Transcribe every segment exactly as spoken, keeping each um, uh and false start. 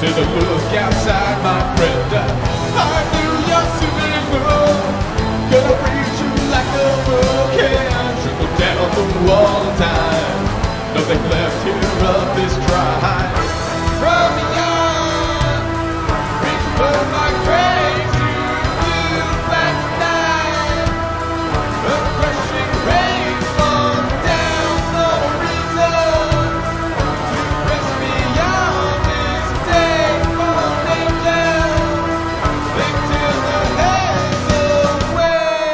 to the look outside, my friend. I knew your supermoon gonna reach you like a hurricane, trickle down the wall of time. Nothing left here of this drive. From beyond, reach for my grave to you back tonight. A crushing rain falls down the horizon to press beyond this day falling down into the hands away.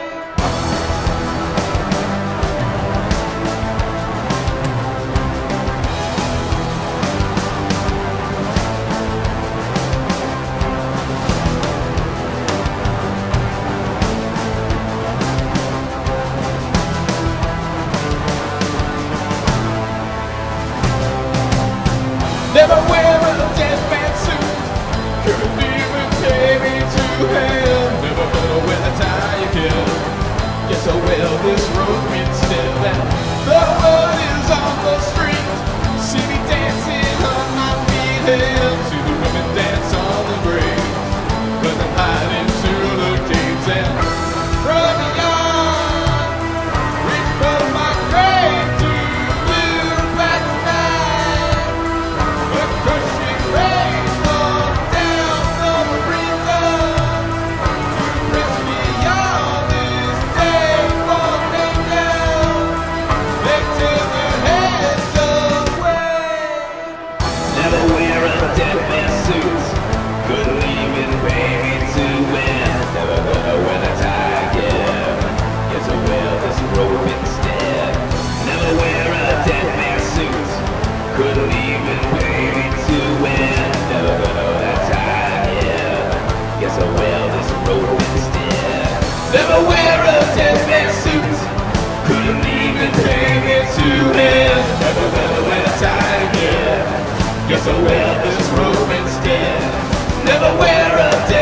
Never wear a dead man's suit, couldn't even pay me to hell. Never gonna wear the tie again. Guess I wear this robe instead. And the word is on the street, see me dancing on my feet, and see the women dance on the grave, but I'm hiding to the caves. And from beyond, reach for my grave to live back tonight. A crushing rain falls down the horizon to press beyond this day falling down into the hands away. Never wear a dead man's suit, couldn't even pay me to win. Never gonna wear a tie again, guess I wear this robe instead. Never wear a dead man's suit, couldn't even pay me to win. Never gonna wear a tie again, guess I wear this robe instead. Never wear a dead man's suit, couldn't even pay me to win. Never gonna wear a tie again, guess I wear this robe instead. Never wear a dead